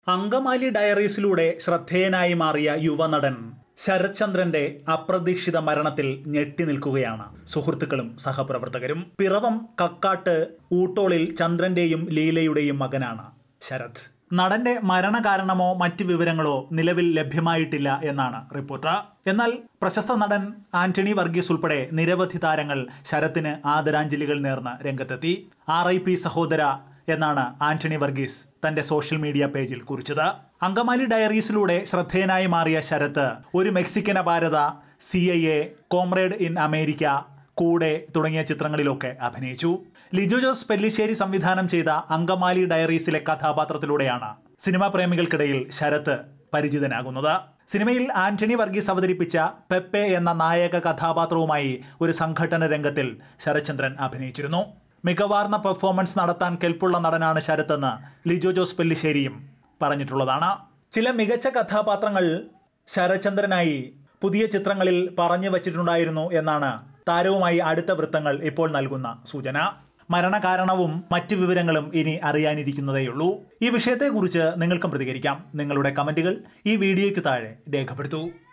അങ്കമാലി ഡയറീസിലൂടെ ശ്രദ്ധേയനായി മാറിയ യുവനടൻ ശരത് ചന്ദ്രന്റെ അപ്രതീക്ഷിത മരണത്തിൽ ഞെട്ടി നിൽക്കുകയാണ് സുഹൃത്തുക്കളും സഹപ്രവർത്തകരും. പിറവം കക്കാട്ട് ഊട്ടോളിൽ ചന്ദ്രന്റെയും ലീലയുടെയും മകനാണ് ശരത്. നടന്റെ മരണകാരണമോ മറ്റു വിവരങ്ങളോ നിലവിൽ ലഭ്യമായിട്ടില്ല എന്നാണ് റിപ്പോർട്ട്. എന്നാൽ പ്രശസ്ത നടൻ ആന്റണി വർഗീസ് ഉൾപ്പെടെ നിരവധി താരങ്ങൾ ശരത്തിന് ആദരാഞ്ജലികൾ നേർന്ന് രംഗത്തെത്തി. RIP സഹോദര എന്നാണ് ആന്റണി വർഗീസ് തന്റെ സോഷ്യൽ മീഡിയ പേജിൽ കുറിച്ചത്. അങ്കമാലി ഡയറീസിലൂടെ ശ്രദ്ധേയനായി മാറിയ ശരത്ത് ഒരു മെക്സിക്കൻ അപാരത, CIA, കോമ്രേഡ് ഇൻ അമേരിക്ക, കൂടെ തുടങ്ങിയ ചിത്രങ്ങളിലൊക്കെ അഭിനയിച്ചു. ലിജോ ജോസ് പെല്ലിശ്ശേരി സംവിധാനം ചെയ്ത അങ്കമാലി ഡയറീസിലെ കഥാപാത്രത്തിലൂടെയാണ് സിനിമാ പ്രേമികൾക്കിടയിൽ ശരത്ത് പരിചിതനാകുന്നത്. സിനിമയിൽ ആന്റണി വർഗീസ് അവതരിപ്പിച്ച പെപ്പെ എന്ന നായക കഥാപാത്രവുമായി ഒരു സംഘട്ടന രംഗത്തിൽ ശരത്ചന്ദ്രൻ അഭിനയിച്ചിരുന്നു. മികവാർന്ന പെർഫോമൻസ് നടത്താൻ കെൽപ്പുള്ള നടനാണ് ശരത്തെന്ന് ലിജോ ജോസ് പെല്ലിശ്ശേരിയും പറഞ്ഞിട്ടുള്ളതാണ്. ചില മികച്ച കഥാപാത്രങ്ങൾ ശരത്ചന്ദ്രനായി പുതിയ ചിത്രങ്ങളിൽ പറഞ്ഞു വച്ചിട്ടുണ്ടായിരുന്നു എന്നാണ് താരവുമായി അടുത്ത വൃത്തങ്ങൾ ഇപ്പോൾ നൽകുന്ന സൂചന. മരണകാരണവും മറ്റു വിവരങ്ങളും ഇനി അറിയാനിരിക്കുന്നതേയുള്ളൂ. ഈ വിഷയത്തെക്കുറിച്ച് നിങ്ങൾക്കും പ്രതികരിക്കാം. നിങ്ങളുടെ കമന്റുകൾ ഈ വീഡിയോയ്ക്ക് താഴെ രേഖപ്പെടുത്തൂ.